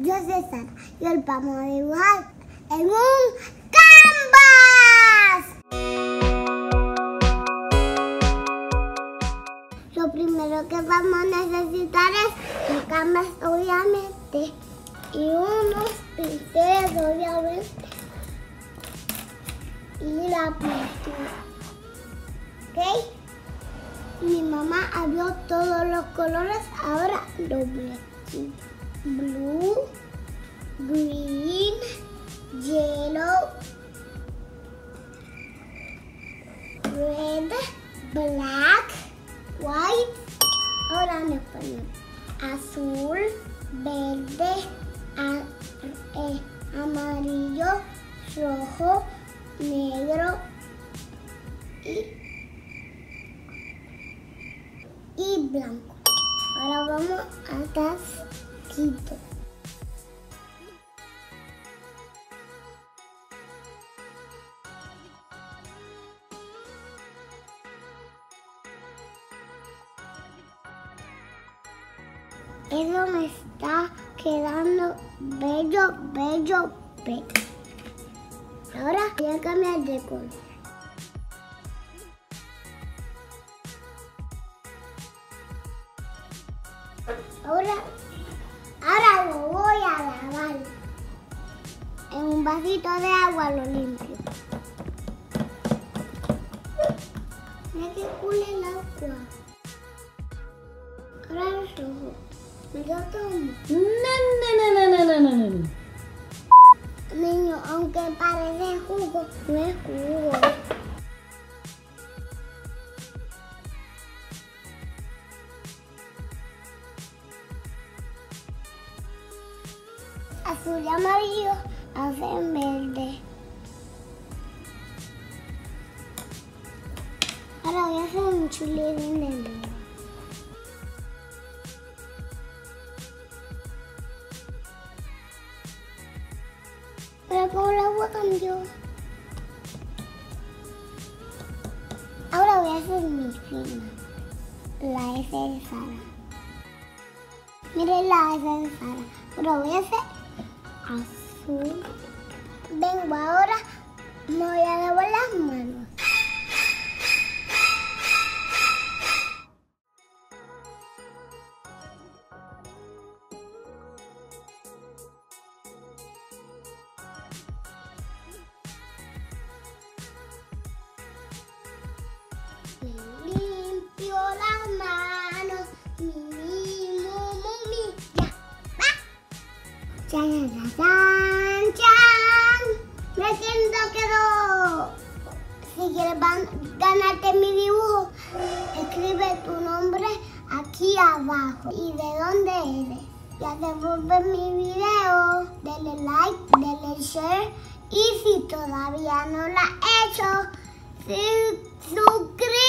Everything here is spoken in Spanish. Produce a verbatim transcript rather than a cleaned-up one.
Yo soy Sara y hoy vamos a dibujar en un canvas. Lo primero que vamos a necesitar es un canvas, obviamente, y unos pinceles, obviamente, y la pintura. ¿Ok? Mi mamá abrió todos los colores, ahora los voy a escribir. Blue, green, yellow, red, black, white. Ahora en español. Azul, verde, a, eh, amarillo, rojo, negro y, y blanco. Ahora vamos a casquito. Eso me está quedando bello, bello, bello. Ahora voy a cambiar de color. Ahora, ahora lo voy a lavar. En un vasito de agua lo limpio. Mira que cool el agua. Ahora los ojos. Me lo tomo. No, no, no, no, no, no, no, no. Niño, aunque parece jugo, no es jugo. Azul y amarillo hacen verde. Ahora voy a hacer un chulín de nuevo. Pero como la agua cambió. Ahora voy a hacer mi firma. La S de Sara. Miren la S de Sara. Ahora voy a hacer azul. Vengo ahora, me voy a lavar las manos. Me limpio las manos. Mi, mi, mu, mu, mi. Ya, va. Chan, chan, chan, chan. Me siento quedó. Si quieres ganarte mi dibujo, escribe tu nombre aquí abajo y de dónde eres. Ya te vuelve mi video, denle like, denle share y si todavía no lo has hecho, suscríbete.